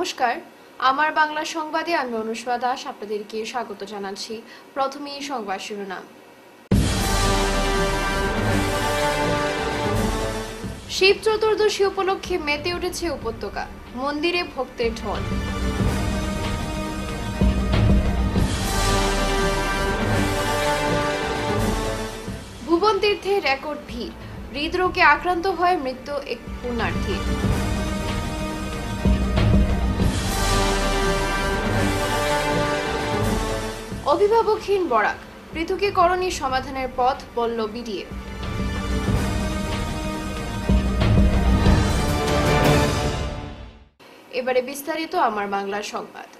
নমস্কার, আমার বাংলা সংবাদে আমি অনুষ্কা দাস আপনাদেরকে স্বাগত জানাচ্ছি। প্রথমেই সংবাদ শিরোনাম। শিব চতুর্দশী উপলক্ষে মেতে উঠেছে উপত্যকা, মন্দিরে ভক্তের ঢল। ভুবন তীর্থে রেকর্ড ভিড়, হৃদরোগে আক্রান্ত হয়ে মৃত্যু এক পুণ্যার্থীর। অভিভাবকহীন বরাক, পৃথকীকরণী সমাধানের পথ বলল বিডিএফ। এবারে বিস্তারিত আমার বাংলা সংবাদ।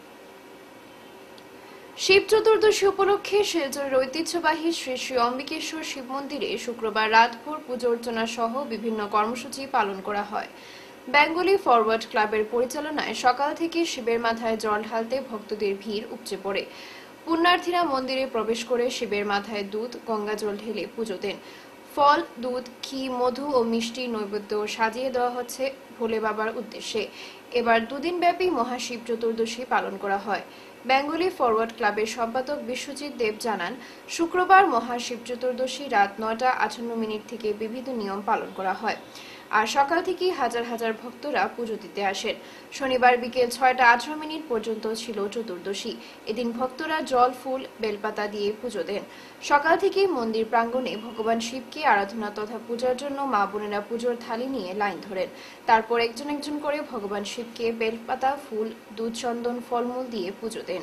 শিব চতুর্দশী উপলক্ষে শিলচরের ঐতিহ্যবাহী শ্রী শ্রী অম্বিকেশ্বর শিব মন্দিরে শুক্রবার রাতভর পুজো অর্চনা সহ বিভিন্ন কর্মসূচি পালন করা হয়। বেঙ্গলি ফরওয়ার্ড ক্লাবের পরিচালনায় সকাল থেকে শিবের মাথায় জল ঢালতে ভক্তদের ভিড় উপচে পড়ে। পুণ্যার্থীরা মন্দিরে প্রবেশ করে শিবের মাথায় দুধ গঙ্গাজল ঢেলে পুজো দেন। ফল, দুধ, ঘি, মধু ও মিষ্টি নৈবেদ্য সাজিয়ে দেওয়া হচ্ছে ভোলে বাবার উদ্দেশ্যে। এবার দুদিন ব্যাপী মহাশিব চতুর্দশী পালন করা হয়। বেঙ্গলি ফরওয়ার্ড ক্লাবের সম্পাদক বিশ্বজিৎ দেব জানান, শুক্রবার মহাশিব চতুর্দশী রাত 9:58 থেকে বিবিধ নিয়ম পালন করা হয়। আর সকাল থেকেই হাজার হাজার ভক্তরা পুজো দিতে আসেন। শনিবার বিকেল 6:18 পর্যন্ত ছিল চতুর্দশী। এদিন ভক্তরা জল, ফুল, বেলপাতা দিয়ে পুজো দেন। সকাল থেকেই মন্দির প্রাঙ্গণে ভগবান শিবকে আরাধনা তথা পূজার জন্য মা বোনেরা পুজোর থালি নিয়ে লাইন ধরেন। তারপর একজন একজন করে ভগবান শিবকে বেলপাতা, ফুল, দুধ, চন্দন, ফলমূল দিয়ে পুজো দেন।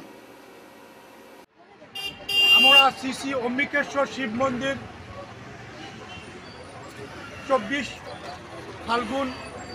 আমরা শ্রী শ্রী অম্বিকেশ্বর শিব মন্দির 24 ফাল্গুন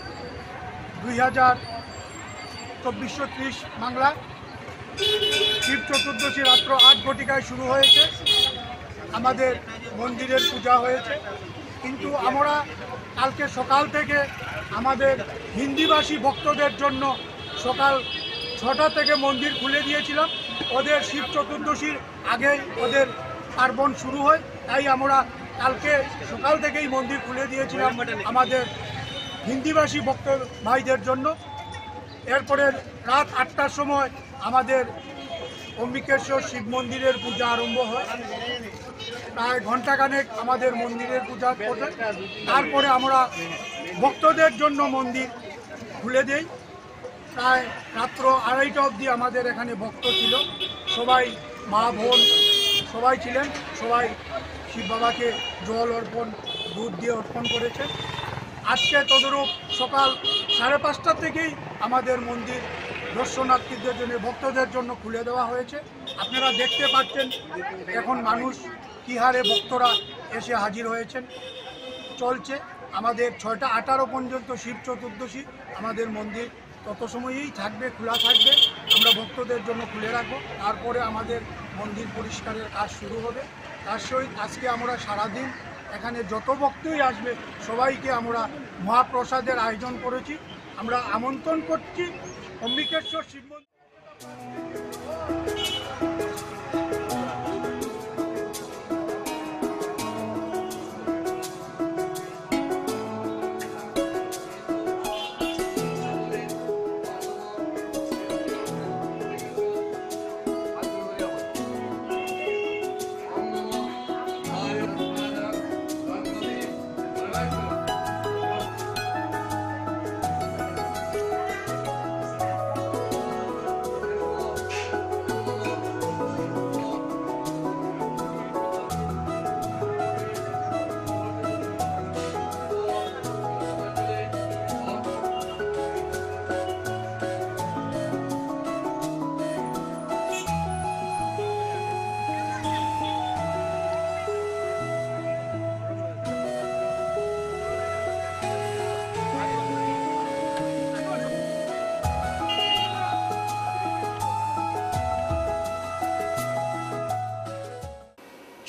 2024 বাংলা শিব চতুর্দশী রাত্র 8 ঘটিকায় শুরু হয়েছে। আমাদের মন্দিরের পূজা হয়েছে, কিন্তু আমরা কালকে সকাল থেকে আমাদের হিন্দিভাষী ভক্তদের জন্য সকাল 6টা থেকে মন্দির খুলে দিয়েছিলাম। ওদের শিব চতুর্দশীর আগেই ওদের পার্বণ শুরু হয়, তাই আমরা কালকে সকাল থেকেই মন্দির খুলে দিয়েছিলাম আমাদের হিন্দিভাষী ভক্ত ভাইদের জন্য। এরপরে রাত 8টার সময় আমাদের অম্বিকেশ্বর শিব মন্দিরের পূজা আরম্ভ হয়। প্রায় ঘণ্টাখানেক আমাদের মন্দিরের পূজা করে তারপরে আমরা ভক্তদের জন্য মন্দির খুলে দেই। প্রায় রাত্র 2:30 অবধি আমাদের এখানে ভক্ত ছিল, সবাই মা বোন সবাই ছিলেন। সবাই শিব বাবাকে জল অর্পণ, দুধ দিয়ে অর্পণ করেছে। আজকে তদরূপ সকাল 5:30 থেকেই আমাদের মন্দির দর্শনার্থীদের জন্য, ভক্তদের জন্য খুলে দেওয়া হয়েছে। আপনারা দেখতে পাচ্ছেন এখন মানুষ কী হারে ভক্তরা এসে হাজির হয়েছেন। চলছে আমাদের 6:18 পর্যন্ত শিব চতুর্দশী। আমাদের মন্দির তত সময়ই থাকবে, খোলা থাকবে। আমরা ভক্তদের জন্য খুলে রাখবো। তারপরে আমাদের মন্দির পরিষ্কারের কাজ শুরু হবে। তার সহিত আজকে আমরা সারাদিন এখানে যত ভক্তই আসবে সবাইকে আমরা মহাপ্রসাদের আয়োজন করেছি। আমরা আমন্ত্রণ করছি অম্বিকেশ্বর শিব মন্দির।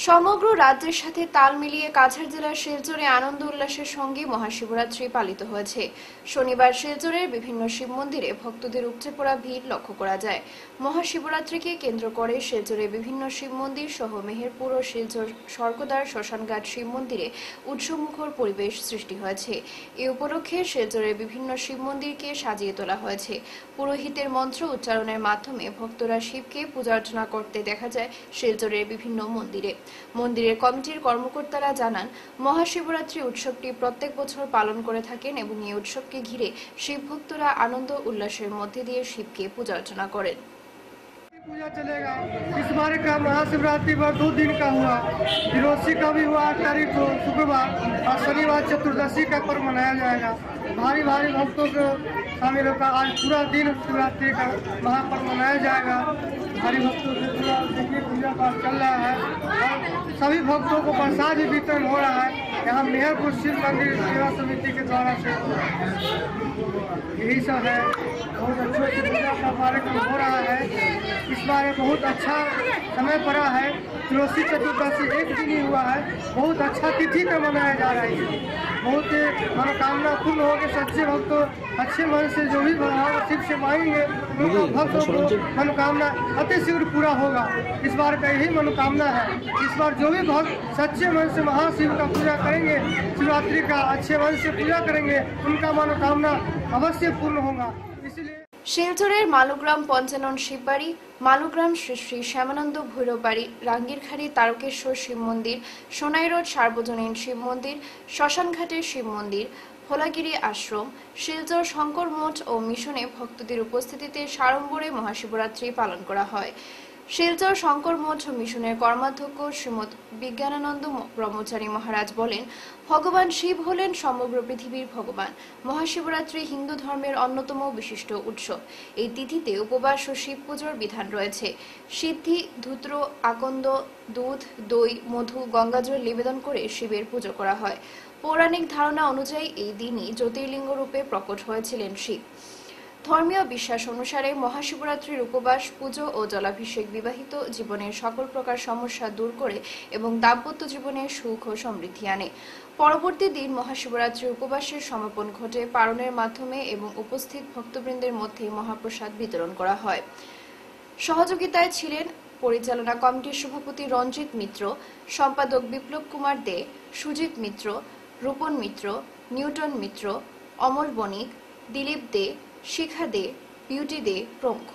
সমগ্র রাজ্যের সাথে তাল মিলিয়ে কাছাড় জেলার শিলচরে আনন্দ উল্লাসের সঙ্গে মহাশিবরাত্রি পালিত হয়েছে। শনিবার শিলচরের বিভিন্ন শিব মন্দিরে ভক্তদের উপচে পড়া ভিড় লক্ষ্য করা যায়। মহাশিবরাত্রিকে কেন্দ্র করে শিলচরে বিভিন্ন শিব মন্দির সহ মেহেরপুর ও শিলচর সরকদার শ্মশানঘাট শিব মন্দিরে উৎসবমুখর পরিবেশ সৃষ্টি হয়েছে। এ উপলক্ষে শিলচরের বিভিন্ন শিব মন্দিরকে সাজিয়ে তোলা হয়েছে। পুরোহিতের মন্ত্র উচ্চারণের মাধ্যমে ভক্তরা শিবকে পূজা অর্চনা করতে দেখা যায় শিলচরের বিভিন্ন মন্দিরে। মন্দিরের কমিটির কর্মকর্তারা জানান, মহাশিবরাত্রি উৎসবটি প্রত্যেক বছর পালন করে থাকেন এবং এই উৎসবকে ঘিরে শিব ভক্তরা আনন্দ উল্লাসের মধ্যে দিয়ে শিবকে পূজা অর্চনা করেন। पूजा चलेगा। इस बार का महाशिवरात्रि पर 2 दिन का हुआ। फिरोजी का भी हुआ 8 तारीख को शुक्रवार और शनिवार चतुर्दशी का पर्व मनाया जाएगा। भारी भारी भक्तों को शामिल होकर आज पूरा दिन शिवरात्रि का महापर्व मनाया जाएगा। भारी भक्तों से पूरा पूजा पाठ चल रहा है और सभी भक्तों को प्रसाद भी वितरण हो रहा है। यहाँ मेहरपुर शिव मंदिर सेवा समिति के द्वारा से यही सब है। बहुत अच्छे से पूजा का कार्यक्रम हो रहा है। इस बार बहुत अच्छा समय पड़ा है। तुलसी चतुर्दशी एक दिन ही हुआ है। बहुत अच्छा तिथि पर मनाया जा रहा है। बहुत मनोकामना पूर्ण होकर सच्चे भक्त अच्छे मन से जो भी भगवान शिव से मांगेंगे उनको भक्तों को मनोकामना अति शीघ्र पूरा होगा। इस बार का यही मनोकामना है। इस बार जो भी भक्त सच्चे मन से महाशिव का पूजा करेंगे, शिवरात्रि का अच्छे मन से पूजा करेंगे, उनका मनोकामना अवश्य पूर्ण होगा। इसलिए শিলচরের মালুগ্রাম পঞ্চানন শিববাড়ি, মালুগ্রাম শ্রী শ্রী শ্যামানন্দ ভৈরব বাড়ি, রাঙ্গিরখাড়ি তারকেশ্বর শিব মন্দির, সোনাই রোড সার্বজনীন শিব মন্দির, শ্মশানঘাটের শিব মন্দির, ভোলাগিরি আশ্রম, শিলচর শঙ্কর মঠ ও মিশনে ভক্তদের উপস্থিতিতে সাড়ম্বরে মহাশিবরাত্রি পালন করা হয়। শিলচর শঙ্কর মঠ ও মিশনের কর্মাধ্যক্ষ শ্রীমৎ বিজ্ঞানানন্দ ব্রহ্মচারী মহারাজ বলেন, ভগবান শিব হলেন সমগ্র পৃথিবীর ভগবান। মহাশিবরাত্রি হিন্দু ধর্মের অন্যতম বিশিষ্ট উৎসব। এই তিথিতে উপবাস ও শিব পুজোর বিধান রয়েছে। সিদ্ধি, ধূত্র, আকন্দ, দুধ, দই, মধু, গঙ্গাজল নিবেদন করে শিবের পুজো করা হয়। পৌরাণিক ধারণা অনুযায়ী এই দিনই জ্যোতির্লিঙ্গ রূপে প্রকট হয়েছিলেন শিব। ধর্মীয় বিশ্বাস অনুসারে মহাশিবরাত্রির উপবাস, পুজো ও জলাভিষেক বিবাহিত জীবনের সকল প্রকার সমস্যা দূর করে এবং দাম্পত্য জীবনে সুখ ও সমৃদ্ধি আনে। পরবর্তী দিন মহাশিবরাত্রির উপবাসের সমাপন ঘটে পারণের মাধ্যমে এবং উপস্থিত ভক্তবৃন্দের মধ্যে মহাপ্রসাদ বিতরণ করা হয়। সহযোগিতায় ছিলেন পরিচালনা কমিটির সভাপতি রঞ্জিত মিত্র, সম্পাদক বিপ্লব কুমার দে, সুজিত মিত্র, রূপন মিত্র, নিউটন মিত্র, অমল বণিক, দিলীপ দে, শিখা দে, বিউটি দে প্রমুখ।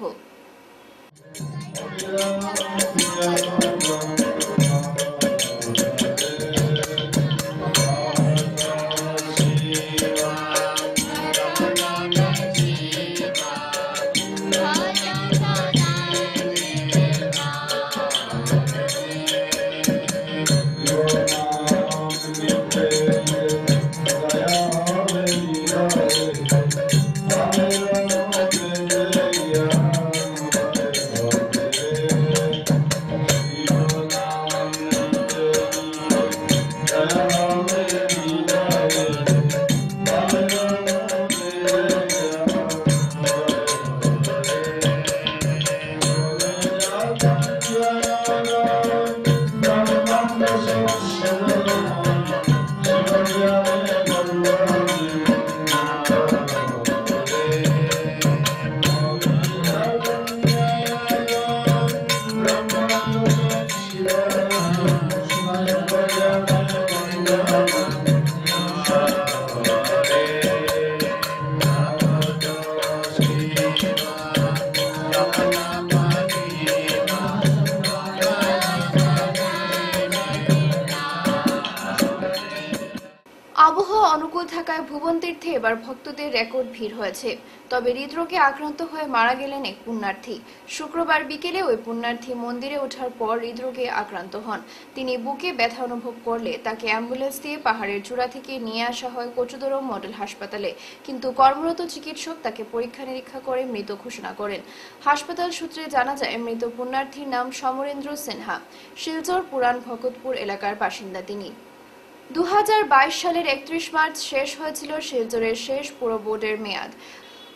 আবহাওয়া অনুকূল থাকায় ভুবন তীর্থে এবার ভক্তদের রেকর্ড ভিড় হয়েছে। তবে হৃদরোগে আক্রান্ত হয়ে মারা গেলেন এক পুণ্যার্থী। শুক্রবার বিকেলে ওই পুণ্যার্থী মন্দিরে ওঠার পর হৃদরোগে আক্রান্ত হন। তিনি বুকে ব্যথা অনুভব করলে তাকে অ্যাম্বুলেন্স দিয়ে পাহাড়ের চূড়া থেকে নিয়ে আসা হয় কচুদরম মডেল হাসপাতালে, কিন্তু কর্মরত চিকিৎসক তাকে পরীক্ষা নিরীক্ষা করে মৃত ঘোষণা করেন। হাসপাতাল সূত্রে জানা যায়, মৃত পুণ্যার্থীর নাম সমরেন্দ্র সিনহা। শিলচর পুরান ভকতপুর এলাকার বাসিন্দা তিনি। 2022 সালের 31 মার্চ শেষ হয়েছিল শিলচরের শেষ পুর বোর্ডের মেয়াদ।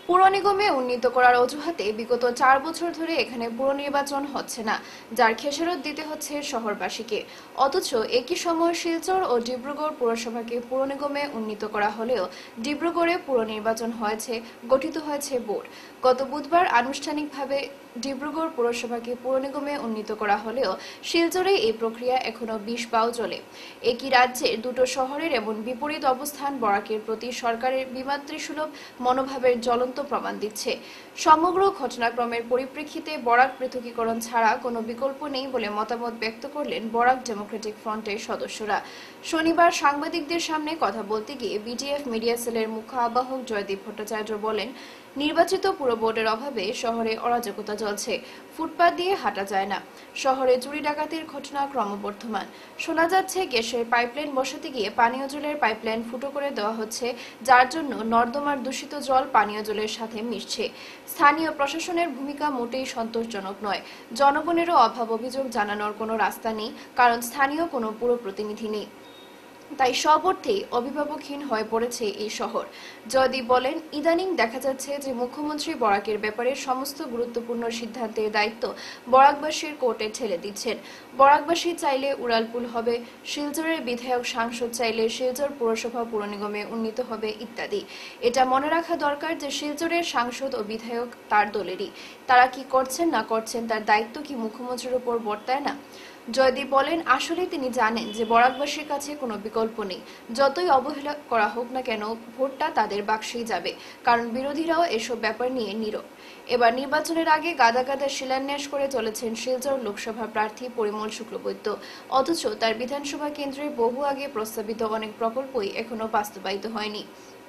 পুর নিগমে উন্নীত করার অজুহাতে বিগত 4 বছর ধরে এখানে পুর নির্বাচন হচ্ছে না, যার খেসারত দিতে হচ্ছে শহরবাসীকে। অথচ একই সময় শিলচর ও ডিব্রুগড় পুরসভাকে পুর নিগমে উন্নীত করা হলেও ডিব্রুগড়ে পুর নির্বাচন হয়েছে, গঠিত হয়েছে বোর্ড। গত বুধবার আনুষ্ঠানিকভাবে ডিব্রুগড় পুরসভাকে পুর নিগমে উন্নীত করা হলেও শিলচরে এই প্রক্রিয়া এখনো 20 পাও চলে। একই রাজ্যের দুটো শহরের এমন বিপরীত অবস্থান বরাকের প্রতি সরকারের বিমাতৃসুলভ মনোভাবের জ্বলন্ত প্রমাণ দিচ্ছে। সমগ্র ঘটনাক্রমের পরিপ্রেক্ষিতে বরাক পৃথকীকরণ ছাড়া কোনো বিকল্প নেই বলে মতামত ব্যক্ত করলেন বরাক ডেমোক্রেটিক ফ্রন্টের সদস্যরা। শনিবার সাংবাদিকদের সামনে কথা বলতে গিয়ে বিডিএফ মিডিয়া সেলের মুখ্য আহ্বায়ক জয়দীপ ভট্টাচার্য বলেন, নির্বাচিত পুর বোর্ডের অভাবে শহরে অরাজকতা চলছে, ফুটপাত দিয়ে হাঁটা যায় না, শহরে চুরি ডাকাতির ঘটনা ক্রমবর্ধমান। শোনা যাচ্ছে গ্যাসের পাইপলাইন বসাতে গিয়ে পানীয় জলের পাইপলাইন ফুটো করে দেওয়া হচ্ছে, যার জন্য নর্দমার দূষিত জল পানীয় জলের সাথে মিশছে। স্থানীয় প্রশাসনের ভূমিকা মোটেই সন্তোষজনক নয়। জনগণেরও অভাব অভিযোগ জানানোর কোনো রাস্তা নেই, কারণ স্থানীয় কোনো পুর প্রতিনিধি নেই। তাই সব অর্থেই অভিভাবকহীন হয়ে পড়েছে এই শহর। জয়দীপ বলেন, ইদানিং দেখা যাচ্ছে যে মুখ্যমন্ত্রী বরাকের ব্যাপারে সমস্ত গুরুত্বপূর্ণ সিদ্ধান্তের দায়িত্ব বরাকবাসীর কোর্টে ঠেলে দিচ্ছেন। বরাকবাসী চাইলে উড়ালপুল হবে, শিলচরের বিধায়ক সাংসদ চাইলে শিলচর পুরসভা পুর নিগমে উন্নীত হবে ইত্যাদি। এটা মনে রাখা দরকার যে শিলচরের সাংসদ ও বিধায়ক তার দলেরই। তারা কি করছেন না করছেন তার দায়িত্ব কি মুখ্যমন্ত্রীর উপর বর্তায় না? জয়দীপ বলেন, আসলে তিনি জানেন যে বরাকবাসীর কাছে কোনো বিকল্প নেই। যতই অবহেলা করা হোক না কেন, ভোটটা তাদের বাক্সেই যাবে, কারণ বিরোধীরাও এসব ব্যাপার নিয়ে নীরব। এবার নির্বাচনের আগে গাদা গাদা শিলান্যাস করে চলেছেন শিলচর লোকসভা প্রার্থী পরিমল শুক্লবৈদ্য। অথচ তার বিধানসভা কেন্দ্রে বহু আগে প্রস্তাবিত অনেক প্রকল্পই এখনো বাস্তবায়িত হয়নি।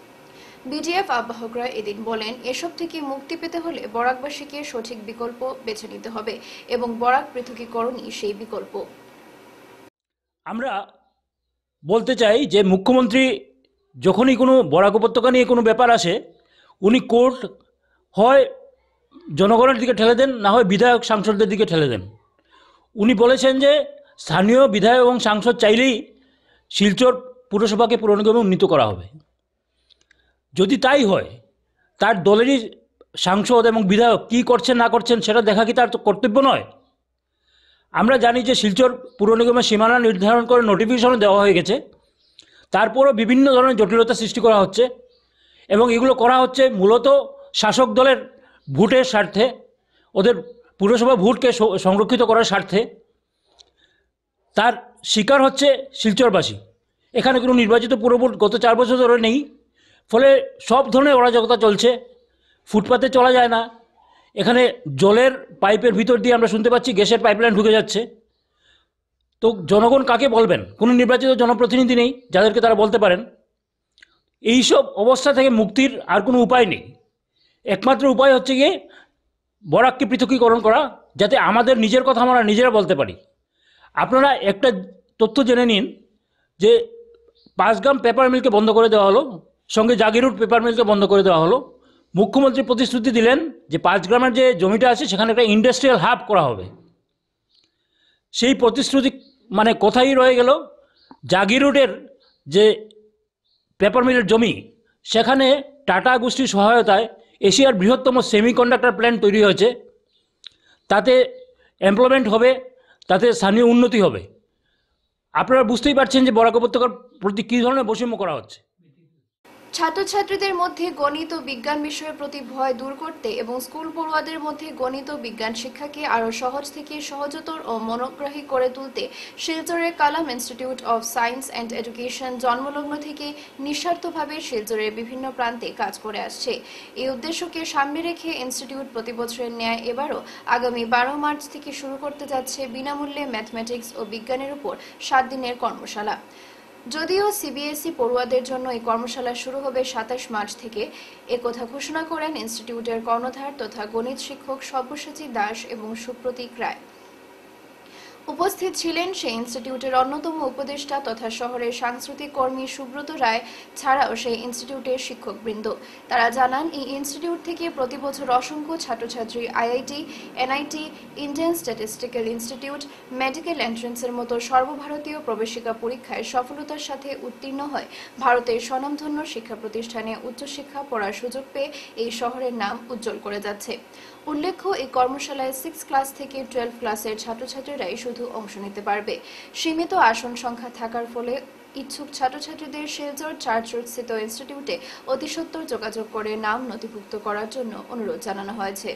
বিডিএফ আহ্বায়করা এদিন বলেন, এসব থেকে মুক্তি পেতে হলে বরাকবাসীকে সঠিক বিকল্প বেছে নিতে হবে এবং বরাক পৃথকীকরণই সেই বিকল্প। আমরা বলতে চাই যে মুখ্যমন্ত্রী যখনই কোনো বরাক উপত্যকা নিয়ে কোনো ব্যাপার আসে, উনি কোর্ট হয় জনগণের দিকে ঠেলে দেন, না হয় বিধায়ক সাংসদদের দিকে ঠেলে দেন। উনি বলেছেন যে স্থানীয় বিধায়ক এবং সাংসদ চাইলেই শিলচর পুরসভাকে পুর নিগমে উন্নীত করা হবে। যদি তাই হয়, তার দলেরই সাংসদ এবং বিধায়ক কী করছেন না করছেন সেটা দেখা কি তার কর্তব্য নয়? আমরা জানি যে শিলচর পুর নিগমের সীমানা নির্ধারণ করে নোটিফিকেশনও দেওয়া হয়ে গেছে, তারপরও বিভিন্ন ধরনের জটিলতা সৃষ্টি করা হচ্ছে এবং এগুলো করা হচ্ছে মূলত শাসক দলের ভোটের স্বার্থে, ওদের পুরসভা ভোটকে সংরক্ষিত করার স্বার্থে। তার শিকার হচ্ছে শিলচরবাসী। এখানে কোনো নির্বাচিত পুর বোর্ড গত 4 বছর ধরে নেই, ফলে সব ধরনের অরাজকতা চলছে। ফুটপাতে চলা যায় না, এখানে জলের পাইপের ভিতর দিয়ে আমরা শুনতে পাচ্ছি গ্যাসের পাইপলাইন ঢুকে যাচ্ছে। তো জনগণ কাকে বলবেন? কোনো নির্বাচিত জনপ্রতিনিধি নেই যাদেরকে তারা বলতে পারেন। এইসব অবস্থা থেকে মুক্তির আর কোনো উপায় নেই। একমাত্র উপায় হচ্ছে গিয়ে বরাককে পৃথকীকরণ করা, যাতে আমাদের নিজের কথা আমরা নিজেরা বলতে পারি। আপনারা একটা তথ্য জেনে নিন যে 5 গ্রাম পেপার মিলকে বন্ধ করে দেওয়া হলো, সঙ্গে জাগিরুট পেপার মিলকে বন্ধ করে দেওয়া হলো। মুখ্যমন্ত্রী প্রতিশ্রুতি দিলেন যে 5 গ্রামের যে জমিটা আছে সেখানে একটা ইন্ডাস্ট্রিয়াল হাব করা হবে। সেই প্রতিশ্রুতি মানে কোথায় রয়ে গেল? জাগিরুটের যে পেপার মিলের জমি, সেখানে টাটা গোষ্ঠীর সহায়তায় এশিয়ার বৃহত্তম সেমিকন্ডাক্টর প্ল্যান্ট তৈরি হয়েছে। তাতে এমপ্লয়মেন্ট হবে, তাতে স্থানীয় উন্নতি হবে। আপনারা বুঝতেই পারছেন যে বরাক উপত্যকার প্রতি কী ধরনের বৈষম্য করা হচ্ছে। ছাত্রছাত্রীদের মধ্যে গণিত ও বিজ্ঞান বিষয়ের প্রতি ভয় দূর করতে এবং স্কুল পড়ুয়াদের মধ্যে গণিত ও বিজ্ঞান শিক্ষাকে আরও সহজ থেকে সহজতর ও মনোগ্রাহী করে তুলতে শিলচরের Kalam institute of science and education জন্মলগ্ন থেকে নিঃস্বার্থভাবে শিলচরের বিভিন্ন প্রান্তে কাজ করে আসছে। এই উদ্দেশ্যকে সামনে রেখে ইনস্টিটিউট প্রতি বছরের ন্যায় এবারও আগামী 12 মার্চ থেকে শুরু করতে যাচ্ছে বিনামূল্যে ম্যাথমেটিক্স ও বিজ্ঞানের উপর 7 দিনের কর্মশালা। যদিও সিবিএসই পড়ুয়াদের জন্য এই কর্মশালা শুরু হবে 27 মার্চ থেকে, একথা ঘোষণা করেন ইনস্টিটিউটের কর্ণধার তথা গণিত শিক্ষক সব্যসাচী দাস এবং সুপ্রতীক রায়। উপস্থিত ছিলেন সেই ইনস্টিটিউটের অন্যতম উপদেষ্টা তথা শহরের সাংস্কৃতিক কর্মী সুব্রত রায় ছাড়াও সেই ইনস্টিটিউটের শিক্ষকবৃন্দ। তারা জানান, এই ইনস্টিটিউট থেকে প্রতি বছর অসংখ্য ছাত্রছাত্রী IIT, NIT, Indian statistical institute, medical এন্ট্রান্সের মতো সর্বভারতীয় প্রবেশিকা পরীক্ষায় সফলতার সাথে উত্তীর্ণ হয় ভারতের স্বনামধন্য শিক্ষা প্রতিষ্ঠানে উচ্চশিক্ষা পড়ার সুযোগ পেয়ে এই শহরের নাম উজ্জ্বল করে যাচ্ছে। উল্লেখ্য, এই কর্মশালায় 6 ক্লাস থেকে 12 ক্লাসের ছাত্রছাত্রীরাই শুধু অংশ নিতে পারবে। সীমিত আসন সংখ্যা থাকার ফলে ইচ্ছুক ছাত্রছাত্রীদের শিলচর চার্চ রোড স্থিত ইনস্টিটিউটে অতি সত্বর যোগাযোগ করে নাম নথিভুক্ত করার জন্য অনুরোধ জানানো হয়েছে।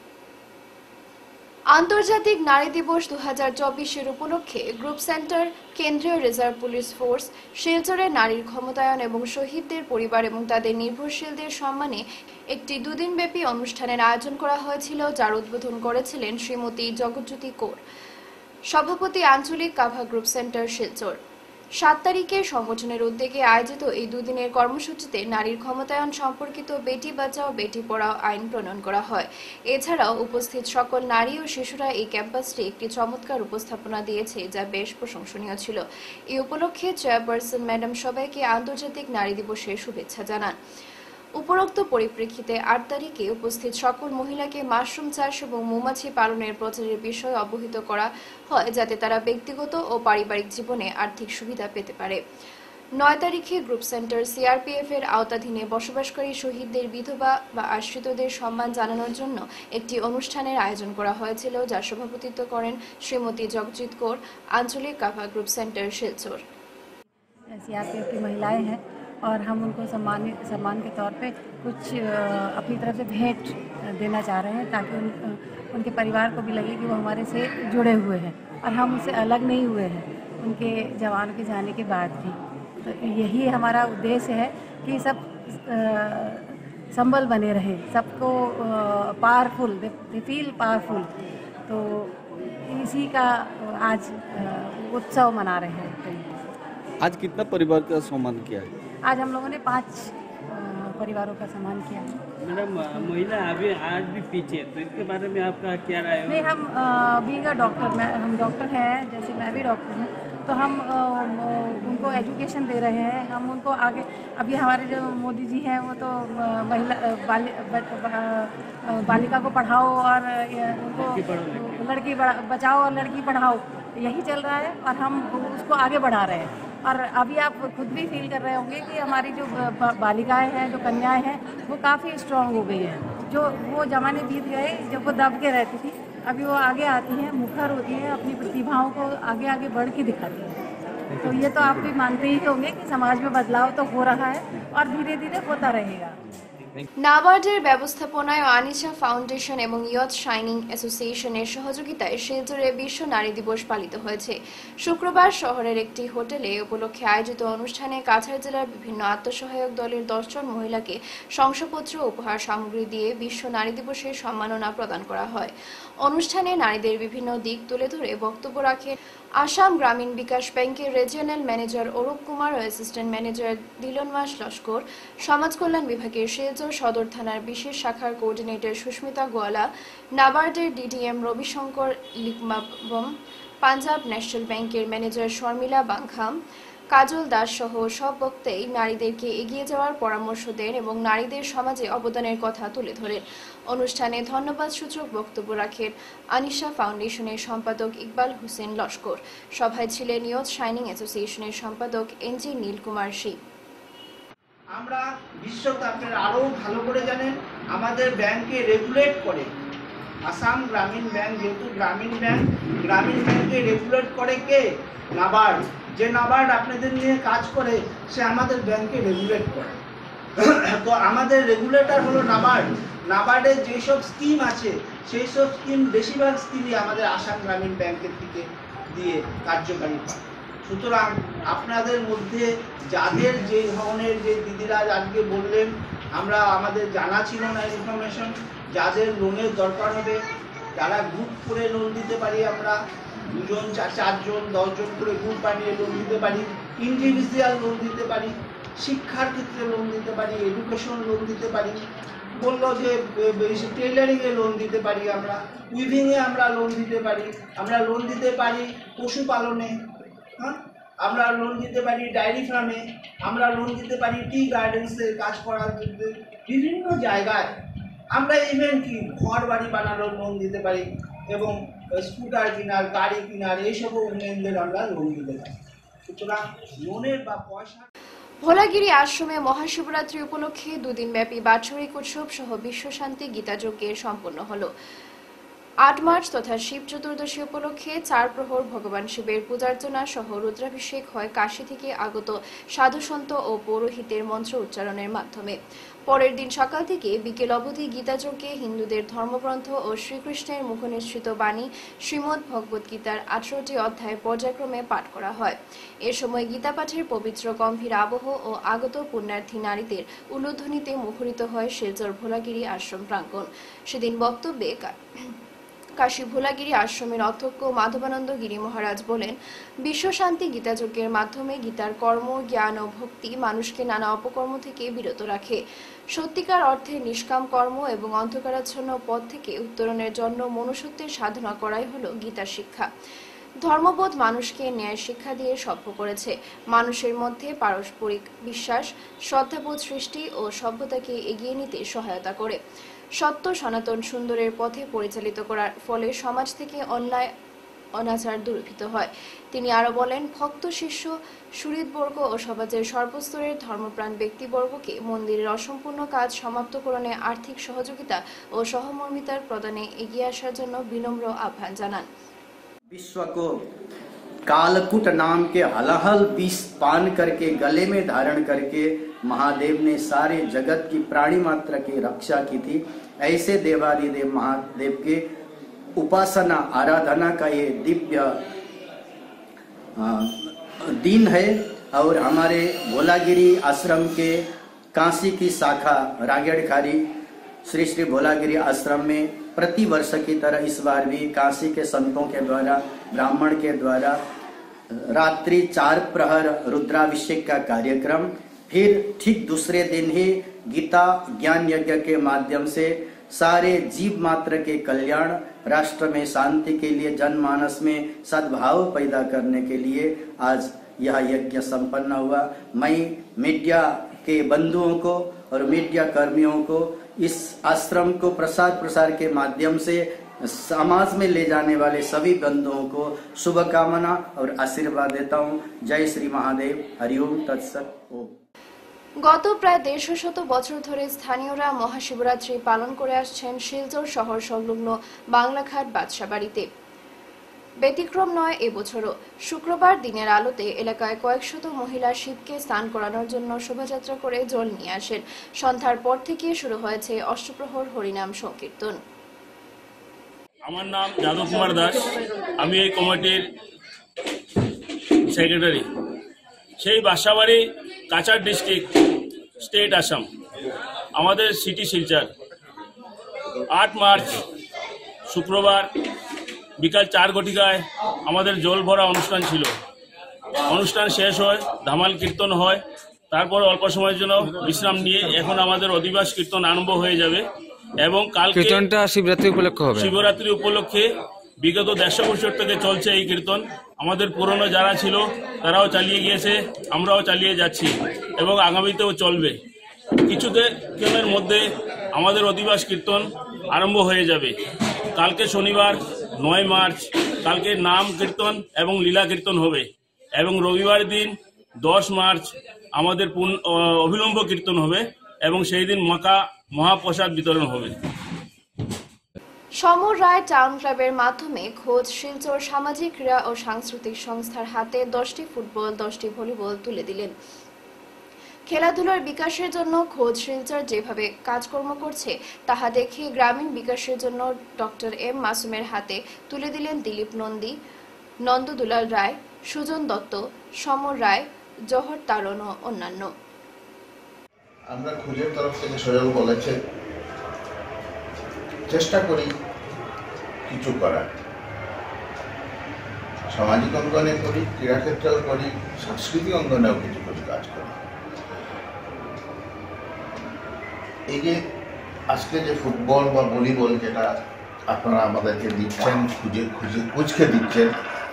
আন্তর্জাতিক নারী দিবস 2024 উপলক্ষে গ্রুপ সেন্টার, কেন্দ্রীয় রিজার্ভ পুলিশ ফোর্স, শিলচরে নারীর ক্ষমতায়ন এবং শহীদদের পরিবার এবং তাদের নির্ভরশীলদের সম্মানে একটি 2 দিনব্যাপী অনুষ্ঠানের আয়োজন করা হয়েছিল, যার উদ্বোধন করেছিলেন শ্রীমতী জগজ্যোতি কৌর, সভাপতি আঞ্চলিক কাভা গ্রুপ সেন্টার শিলচর। 7 তারিখে সংগঠনের উদ্যোগে আয়োজিত এই 2 দিনের কর্মসূচিতে নারীর ক্ষমতায়ন সম্পর্কিত বেটি বাঁচাও বেটি পড়াও আইন প্রণয়ন করা হয়। এছাড়াও উপস্থিত সকল নারী ও শিশুরা এই ক্যাম্পাসটি একটি চমৎকার উপস্থাপনা দিয়েছে, যা বেশ প্রশংসনীয় ছিল। এই উপলক্ষে চেয়ারপারসন ম্যাডাম সবাইকে আন্তর্জাতিক নারী দিবসের শুভেচ্ছা জানান। উপরোক্ত পরিপ্রেক্ষিতে 8 তারিখে উপস্থিত সকল মহিলাকে মাশরুম চাষ এবং মৌমাছি পালনের প্রচারের বিষয়ে অবহিত করা হয়, যাতে তারা ব্যক্তিগত ও পারিবারিক জীবনে আর্থিক সুবিধা পেতে পারে। 9 তারিখে গ্রুপ সেন্টার সিআরপিএফ এর আওতাধীনে বসবাসকারী শহীদদের বিধবা বা আশ্রিতদের সম্মান জানানোর জন্য একটি অনুষ্ঠানের আয়োজন করা হয়েছিল, যার সভাপতিত্ব করেন শ্রীমতী জগজিৎ কৌর, আঞ্চলিক কাভা গ্রুপ সেন্টার শিলচর। सीआरपीएफ की महिलाएं हैं और हम उनको सम्मान के तौर पे कुछ अपनी तरफ से भेंट देना चाह रहे हैं, ताकि उनके परिवार को भी लगे कि वो हमारे से जुड़े हुए हैं और हम उससे अलग नहीं हुए हैं उनके जवानों के जाने के बाद भी। तो यही हमारा उद्देश्य है कि सब संबल बने रहे, सबको पावरफुल, दे फील पावरफुल। तो इसी का आज उत्सव मना रहे हैं। आज कितना परिवार का सम्मान किया है? आज हम लोगों ने 5 परिवारों का सम्मान किया है। मैडम, महिला अभी आज भी पीछे, तो इसके बारे में आपका क्या राय है? नहीं, हम बीइंग अ डॉक्टर, हम डॉक्टर हैं, जैसे मैं भी डॉक्टर हूँ, तो हम उनको एजुकेशन दे रहे हैं। हम उनको आगे, अभी हमारे जो मोदी जी हैं वो तो महिला बालिका को पढ़ाओ और उनको लड़की बचाओ और लड़की पढ़ाओ, यही चल रहा है और हम उसको आगे बढ़ा रहे हैं। और अभी आप खुद भी फील कर रहे होंगे कि हमारी जो बालिकाएं हैं, जो कन्याएं हैं, वो काफ़ी स्ट्रांग हो गई हैं। जो वो ज़माने बीत गए जब वो दब के रहती थी, अभी वो आगे आती हैं, मुखर होती हैं, अपनी प्रतिभाओं को आगे आगे बढ़ के दिखाती हैं। तो ये तो आप भी मानते ही होंगे कि समाज में बदलाव तो हो रहा है और धीरे धीरे होता रहेगा। নাবার্ডের ব্যবস্থাপনায় আনিশা ফাউন্ডেশন এবং ইয়থ শাইনিং অ্যাসোসিয়েশনের সহযোগিতায় শিলচরে বিশ্ব নারী দিবস পালিত হয়েছে। শুক্রবার শহরের একটি হোটেলে উপলক্ষে আয়োজিত অনুষ্ঠানে কাছাড় জেলার বিভিন্ন আত্মসহায়ক দলের 10 জন মহিলাকে শংসাপত্র উপহার সামগ্রী দিয়ে বিশ্ব নারী দিবসের সম্মাননা প্রদান করা হয়। অনুষ্ঠানে নারীদের বিভিন্ন দিক তুলে ধরে বক্তব্য রাখেন আসাম গ্রামীণ বিকাশ ব্যাংকের রিজিওনাল ম্যানেজার অরূপ কুমার ও অ্যাসিস্ট্যান্ট ম্যানেজার দিলনমাস লস্কর, সমাজ কল্যাণ বিভাগের শিলচর সদর থানার বিশেষ শাখার কোঅর্ডিনেটর সুস্মিতা গোয়ালা, নাবার্ডের ডিডিএম রবিশঙ্কর লিকমাবম, পাঞ্জাব ন্যাশনাল ব্যাংকের ম্যানেজার শর্মিলা বাংখাম, কাজল দাস সহ সব বক্তাই নারীদেরকে এগিয়ে যাওয়ার পরামর্শ দেন এবং নারীদের সমাজে অবদানের কথা তুলে ধরেন। অনুষ্ঠানে ধন্যবাদ সূচক বক্তব্য রাখেন আনিশা ফাউন্ডেশনের সম্পাদক ইকবাল হোসেন লস্কর। সভায় ছিলেন ইয়থ শাইনিং অ্যাসোসিয়েশনের সম্পাদক এনজি নীলকুমার সিং। আমরা বিশ্বতে আপনারা আরো ভালো করে জানেন, আমাদের ব্যাংকে রেগুলেট করে আসাম গ্রামীণ ব্যাংক, যেহেতু গ্রামীণ ব্যাংকে রেগুলেট করে কে? নাবার্ড। যে নাবার্ড আপনাদের নিয়ে কাজ করে, সে আমাদের ব্যাংকে রেগুলেট করে। তো আমাদের রেগুলেটর হলো নাবার্ড। নাবার্ডের যেসব স্কিম আছে, সেই সব স্কিম, বেশিরভাগ স্কিমই আমাদের আসাম গ্রামীণ ব্যাংকের থেকে দিয়ে কার্যকারী হয়। সুতরাং আপনাদের মধ্যে যাদের যে ধরনের, যে দিদিরা আজকে বললেন, আমাদের জানা ছিল না ইনফরমেশন, যাদের লোনের দরকার হবে, যারা গ্রুপ করে লোন দিতে পারি, আমরা 2 জন 4 জন 10 জন করে গ্রুপ বানিয়ে লোন দিতে পারি, ইন্ডিভিজুয়াল লোন দিতে পারি, শিক্ষার ক্ষেত্রে লোন দিতে পারি, এডুকেশন লোন দিতে পারি, বললো যে টেইলারিংয়ে লোন দিতে পারি, আমরা উইভিংয়ে আমরা লোন দিতে পারি, আমরা লোন দিতে পারি পশুপালনে, হ্যাঁ, আমরা লোন দিতে পারি ডায়েরি ফার্মে, আমরা লোন দিতে পারি টি গার্ডেন্সে কাজ করার জন্য, বিভিন্ন জায়গায় আমরা ইভেন কি ঘর বাড়ি বানানোর লোন দিতে পারি এবং স্কুটার কেনার, গাড়ি কেনার, এইসবও উন্নয়নদের আমরা লোন দিতে পারি। সুতরাং লোনের বা পয়সা। ভোলাগিরি আশ্রমে মহাশিবরাত্রি উপলক্ষে দুদিনব্যাপী বাৎসরিক উৎসব সহ বিশ্ব শান্তি গীতাযজ্ঞের সম্পন্ন হল। 8 মার্চ তথা শিব চতুর্দশী উপলক্ষে 4 প্রহর ভগবান শিবের পূজার্চনা সহ রুদ্রাভিষেক হয় কাশী থেকে আগত সাধুসন্ত ও পৌরোহিতের মন্ত্র উচ্চারণের মাধ্যমে। পরের দিন সকাল থেকে বিকেল অবধি গীতাযজ্ঞে হিন্দুদের ধর্মগ্রন্থ ও শ্রীকৃষ্ণের মুখনিসৃত বাণী শ্রীমদ্ ভগবত গীতার 18টি অধ্যায় পর্যায়ক্রমে পাঠ করা হয়। এ সময় গীতা পাঠের পবিত্র গম্ভীর আবহ ও আগত পুণ্যার্থী নারীদের উলুধ্বনিতে মুখরিত হয় শিলচর ভোলাগিরি আশ্রম প্রাঙ্গণ। সেদিন বক্তব্যে কাশী ভোলাগিরি আশ্রমের অধ্যক্ষ মাধবানন্দ গিরি মহারাজ বলেন, বিশ্ব শান্তি গীতাযজ্ঞের মাধ্যমে গীতার কর্ম, জ্ঞান ও ভক্তি মানুষকে নানা অপকর্ম থেকে বিরত রাখে। সত্যিকার অর্থে নিষ্কাম কর্ম এবং অন্ধকারাচ্ছন্ন পথ থেকে উত্তরণের জন্য মনুষ্যত্বের সাধনা করাই হল গীতা শিক্ষা। ধর্মবোধ মানুষকে ন্যায় শিক্ষা দিয়ে সভ্য করেছে, মানুষের মধ্যে পারস্পরিক বিশ্বাস, শ্রদ্ধাবোধ সৃষ্টি ও সভ্যতাকে এগিয়ে নিতে সহায়তা করে। সত্য সনাতন সুন্দরের পথে পরিচালিত করার ফলে সমাজ থেকে অন্যায় অনাচার দূরীভূত হয়। তিনি আরো বলেন, ভক্ত শিষ্য সুহৃদবর্গ ও সমাজের সর্বস্তরের ধর্মপ্রাণ ব্যক্তিবর্গকে মন্দিরের অসম্পূর্ণ কাজ সমাপ্তকরণে আর্থিক সহযোগিতা ও সহমর্মিতার প্রদানে এগিয়ে আসার জন্য বিনম্র আহ্বান জানান। विश्व को कालकूट नाम के हलाहल विष पान करके गले में धारण करके महादेव ने सारे जगत की प्राणी मात्र की रक्षा की थी। ऐसे देवादिदेव महादेव के उपासना आराधना का ये दिव्य दिन है। और हमारे भोलागिरी आश्रम के काशी की शाखा रागेड़खारी श्री श्री भोलागिरी आश्रम में प्रति वर्ष की तरह इस बार भी काशी के संतों के द्वारा, ब्राह्मण के द्वारा रात्रि 4 प्रहर रुद्राभिषेक का कार्यक्रम, फिर ठीक दूसरे दिन ही गीता ज्ञान यज्ञ के माध्यम से सारे जीव मात्र के कल्याण, राष्ट्र में शांति के लिए, जनमानस में सद्भाव पैदा करने के लिए आज यह यज्ञ संपन्न हुआ। मैं मीडिया के बंधुओं को और मीडिया कर्मियों को इस आश्रम को प्रसार के माध्यम से समाज में ले जाने वाले सभी बंधुओं को शुभकामना और आशीर्वाद देता हूँ। जय श्री महादेव। हरिओम तत्सत। ओम। গত প্রায় 150 বছর ধরে স্থানীয়রা মহাশিবরাত্রি পালন করে আসছেন শিলচর শহর সংলগ্ন বাংলাঘাট বাদশাবাড়িতে। ব্যতিক্রম নয় এবছরও। শুক্রবার দিনের আলোতে এলাকায় কয়েকশত মহিলা শিবকে স্নান করানোর জন্য শোভাযাত্রা করে জল নিয়ে আসেন। সন্ধ্যার পর থেকে শুরু হয়েছে অষ্টপ্রহর হরিনাম সংকীর্তন। আমার নাম যাদব কুমার দাস, আমি এই কমিটির সেক্রেটারি। সেই বাসাবাড়ি কাছাড় ডিস্ট্রিক্ট, স্টেট আসাম, আমাদের সিটি শিলচর। 8 মার্চ শুক্রবার বিকাল 4 ঘটিকায় আমাদের জল ভরা অনুষ্ঠান ছিল। অনুষ্ঠান শেষ হয়, ধামাল কীর্তন হয়, তারপর অল্প সময়ের জন্য বিশ্রাম নিয়ে এখন আমাদের অধিবাস কীর্তন আরম্ভ হয়ে যাবে। এবং কালকে কীর্তনটা শিবরাত্রি উপলক্ষে হবে। শিবরাত্রি উপলক্ষে বিগত 150 বছর থেকে চলছে এই কীর্তন। আমাদের পুরনো যারা ছিল তারাও চালিয়ে গিয়েছে, আমরাও চালিয়ে যাচ্ছি এবং আগামীতেও চলবে। কিছুদিনের মধ্যে আমাদের অধিবাস কীর্তন আরম্ভ হয়ে যাবে। কালকে শনিবার 9 মার্চ, কালকে নাম কীর্তন এবং লীলা কীর্তন হবে এবং রবিবার দিন 10 মার্চ আমাদের অবিলম্ব কীর্তন হবে এবং সেই দিন মহাপ্রসাদ বিতরণ হবে। সমর রায় টাউন ক্লাবের মাধ্যমে খোঁজ শিলচর সামাজিক ক্রীড়া ও সাংস্কৃতিক সংস্থার হাতে 10টি ফুটবল, 10টি ভলিবল তুলে দিলেন। খেলাধুলার বিকাশের জন্য খোঁজ শিলচর যেভাবে কাজকর্ম করছে তাহা দেখে গ্রামীণ বিকাশের জন্য ডক্টর এম মাসুমের হাতে তুলে দিলেন দিলীপ নন্দী, নন্দদুলাল রায়, সুজন দত্ত, সমর রায়, জহর তারণ ও অন্যান্য। আমরা খোঁজের তরফ থেকে সজল বলেছে চেষ্টা করি কিছু করার, সামাজিক অঙ্গনে করি, ক্রীড়াক্ষেত্রেও করি, সাংস্কৃতিক অঙ্গনেও কিছু কাজ করি। এই যে আজকে যে ফুটবল বা ভলিবল যেটা আপনারা আমাদেরকে দিচ্ছেন, কুচকে দিচ্ছেন,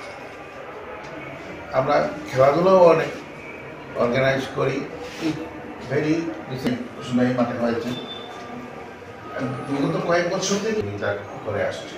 আমরা খেলাধুলাও অনেক অর্গানাইজ করি। ভেরি সোনাই মাঠে হয়েছে, বিগত কয়েক বছর থেকে করে আসছে,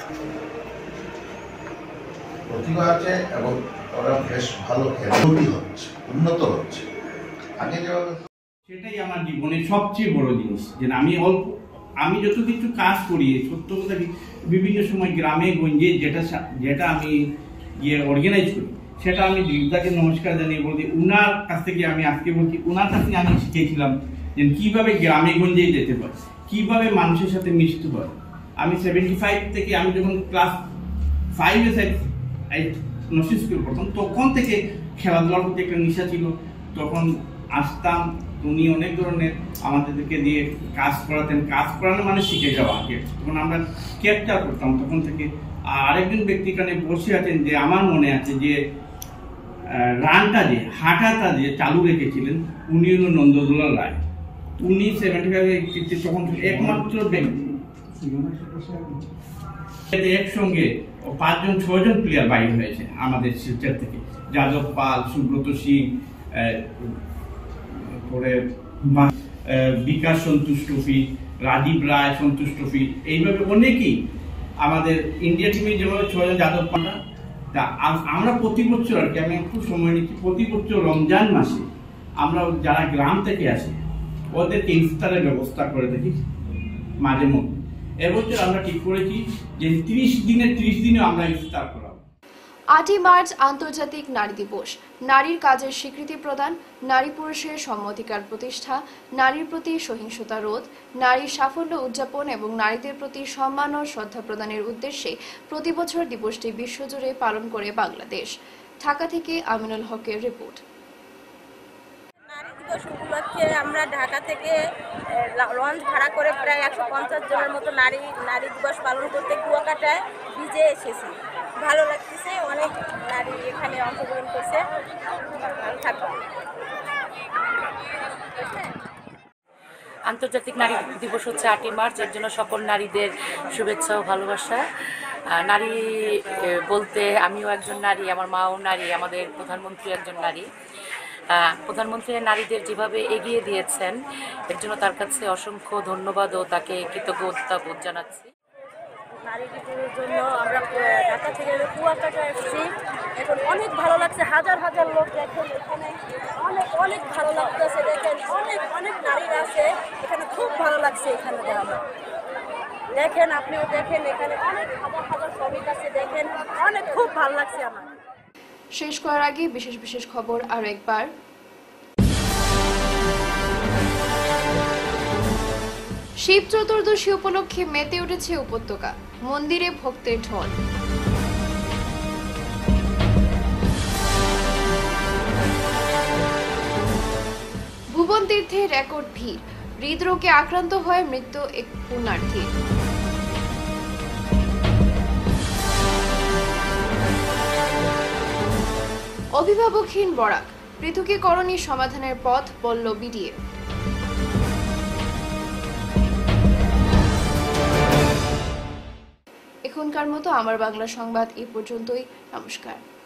প্রতিভা আছে এবং ওরা বেশ ভালো খেলাধুলি হচ্ছে, উন্নত হচ্ছে। আগে যেভাবে, সেটাই আমার জীবনের সবচেয়ে বড় জিনিস, যে আমি যত কিছু কাজ করি, সত্য কথা বিভিন্ন সময় গ্রামে গঞ্জে যেটা আমি অর্গানাইজ করি, সেটা আমি দীপদাকে নমস্কার জানিয়ে বলছি। উনার কাছ থেকে আমি আজকে বলছি, উনার কাছ থেকে আমি শিখেছিলাম যে কিভাবে গ্রামে গঞ্জে যেতে হয়, কিভাবে মানুষের সাথে মিশতে হয়। আমি 75 থেকে, আমি যখন ক্লাস 5-এ নর্সিং স্কুল পড়তাম, তখন থেকে খেলাধুলার প্রতি একটা নেশা ছিল। তখন আসতাম, উনি অনেক ধরনের আমাদেরকে দিয়ে কাজ করাতেন, কাজ করানো মানে শিখে যাওয়া। তখন আমরা ক্যাপচার করতাম তখন থেকে। আরেকজন ব্যক্তি এখানে বসে আছেন, যে আমার মনে আছে যে রানটা যে হাঁটাটা যে চালু রেখেছিলেন, উনি হল নন্দদুলাল রায়। উনি 75 তখন একমাত্র একসঙ্গে 5-6জন প্লেয়ার বাইর হয়েছে আমাদের শিলচর থেকে। যাদব পাল, সুব্রত সিং, পরে বিকাশ সন্তোষ ট্রফি, রাজীব রায় সন্তোষ ট্রফি, এইভাবে অনেকেই আমাদের ইন্ডিয়া টিমে যেভাবে 6জন যাদব পান্ডা। তা আমরা প্রতি বছর, আর কি আমি একটু সময় নিচ্ছি, প্রতি বছর রমজান মাসে আমরা যারা গ্রাম থেকে আসে ওদেরকে ইফতারের ব্যবস্থা করে থাকি মাঝে মধ্যে। এবছর আমরা ঠিক করেছি যে 30 দিনে আমরা ইফতার করাবো। 8ই মার্চ আন্তর্জাতিক নারী দিবস। নারীর কাজের স্বীকৃতি প্রদান, নারী পুরুষের সমঅধিকার প্রতিষ্ঠা, নারীর প্রতি সহিংসতা রোধ, নারীর সাফল্য উদযাপন এবং নারীদের প্রতি সম্মান ও শ্রদ্ধা প্রদানের উদ্দেশ্যে প্রতি বছর দিবসটি বিশ্বজুড়ে পালন করে বাংলাদেশ। ঢাকা থেকে আমিনুল হকের রিপোর্ট। নারী দিবস উপলক্ষে আমরা ঢাকা থেকে লঞ্চ ভাড়া করে প্রায় 150 জনের মতো নারী দিবস পালন করতে কুয়াকাটায় ভিজে এসেছি। ভালো লাগতেছে, অনেক নারী এখানে অংশগ্রহণ করছে। আন্তর্জাতিক নারী দিবস হচ্ছে 8ই মার্চ। এর জন্য সকল নারীদের শুভেচ্ছা ও ভালোবাসা। নারী বলতে আমিও একজন নারী, আমার মাও নারী, আমাদের প্রধানমন্ত্রী একজন নারী। প্রধানমন্ত্রী নারীদের যেভাবে এগিয়ে দিয়েছেন, এর জন্য তার কাছে অসংখ্য ধন্যবাদ ও তাকে কৃতজ্ঞতা বোধ জানাচ্ছি। নারী দিবসের জন্য আমরা ঢাকা থেকে কুয়াকাটা এসেছি, এখন অনেক ভালো লাগছে। হাজার হাজার লোক দেখেন এখানে, অনেক ভালো লাগতেছে। দেখেন অনেক নারীরা আছে এখানে, খুব ভালো লাগছে এখানে দেখেন, আপনিও দেখেন এখানে অনেক হাজার শ্রমিক আছে, দেখেন খুব ভালো লাগছে আমার। শেষ করার আগে বিশেষ খবর আরো একবার। শিব চতুর্দশী উপলক্ষে মেতে উঠেছে উপত্যকা, মন্দিরে ভক্তের ঢল। ভুবন তীর্থে রেকর্ড ভিড়, হৃদরোগে আক্রান্ত হয়ে মৃত্যু এক পুণ্যার্থী। অভিভাবকহীন বরাক, পৃথকীকরণী সমাধানের পথ বলল বিডিএ। এখনকার মতো আমার বাংলা সংবাদ এই পর্যন্তই। নমস্কার।